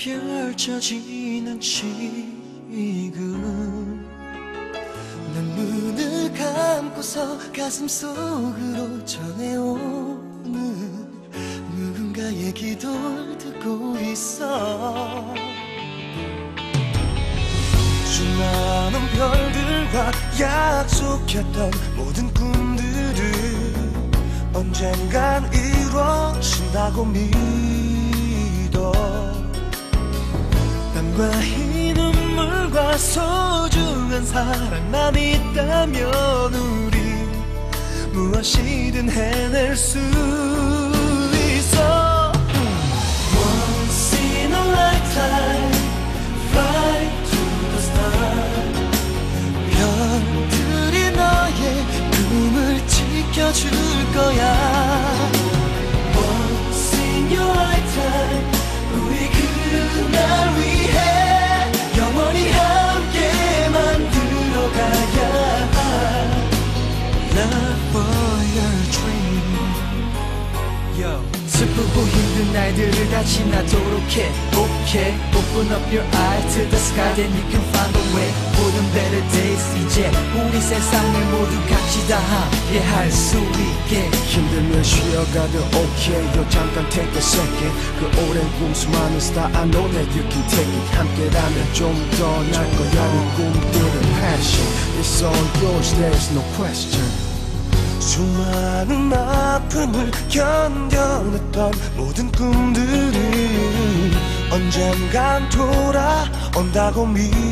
펼쳐지는 지금 난 눈을 감고서 가슴 속으로 전해오는 누군가의 기도를 듣고 있어. 수많은 별들과 약속했던 모든 꿈들은 언젠간 이루어진다고 믿어. 땀과 이 눈물과 소중한 사랑만 있다면 우리 무엇이든 해낼 수 있어. Once in a lifetime, fly to the star. 별들이 너의 꿈을 지켜줄 거야. Once in your lifetime, 우리 그날 위해 영원히 함께 만들어가야. Love for your dream. Yo. 슬프고 힘든 날들을 다 지나도록 해. Okay, open up your eyes to the sky, then you can find a way. 보는 better days. 이제 우리 세상을 모두 같이 다 함께 할 수 있게. 힘들면 쉬어가도 okay, 요 잠깐 take a second. 그 오랜 꿈 수많은 star I know that you can take it. 함께라면 좀 더 날 거야. 네 꿈들은 passion. It's all yours, there's no question. 수많은 아픔을 견뎌냈던 모든 꿈들은 언젠간 돌아온다고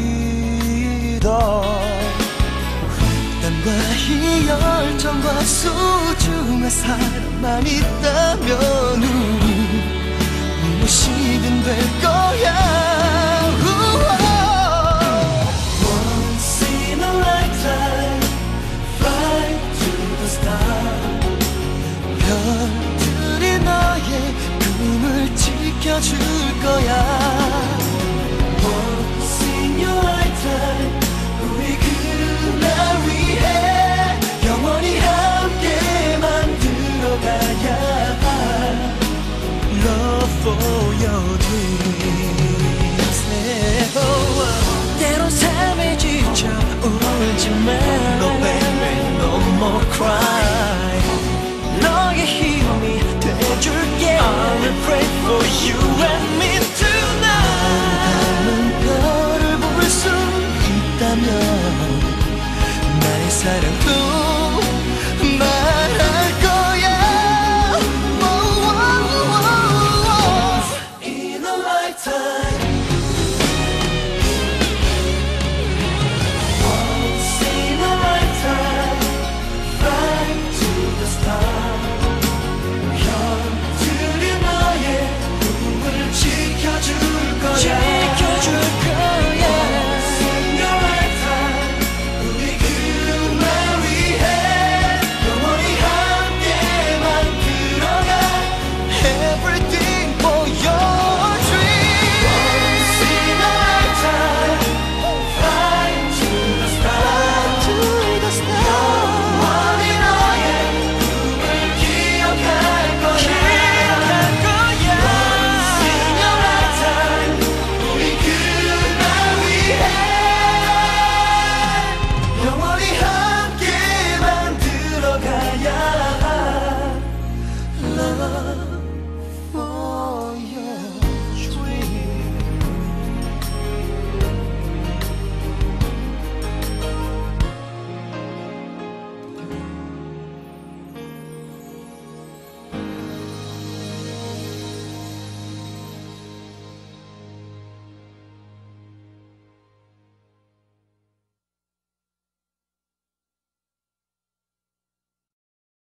믿어. 땀과 이 열정과 소중한 사랑만 있다면 우리 무엇이든 될 거야. Once in a lifetime, fly to the star. 별들이 너의 꿈을 지켜줄 거야. Once in your lifetime, 우리 그날 위해 영원히 함께 만들어가야. Love for